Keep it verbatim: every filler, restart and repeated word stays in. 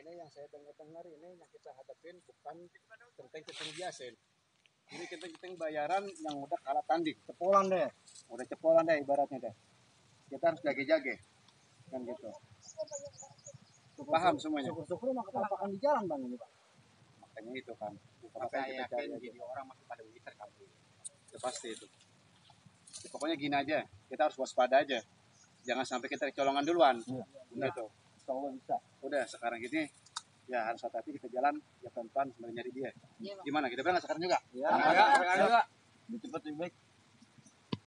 ini yang saya dengar-dengar ini yang kita hadapin bukan kenteng-kenteng biasa. Ini kenteng-kenteng bayaran yang udah kalah tanding, cepolan deh, udah cepolan deh ibaratnya deh. Kita harus jaga-jaga, kan gitu. Paham semuanya. Syukur-syukur mah ketampakan di jalan bang ini pak. Makanya itu kan. Makanya kita cari jadi orang masih pada witir kampung. Itu pasti itu. Ya, pokoknya gini aja, kita harus waspada aja. Jangan sampai kita kecolongan duluan. Iya. Gitu. Insya bisa. Udah sekarang gini, ya harus hati-hati kita jalan, ya pelan-pelan sembari nyari dia. Gimana? Kita berangkat sekarang juga? Ya. Ya, ya, ya. Lebih cepat lebih baik.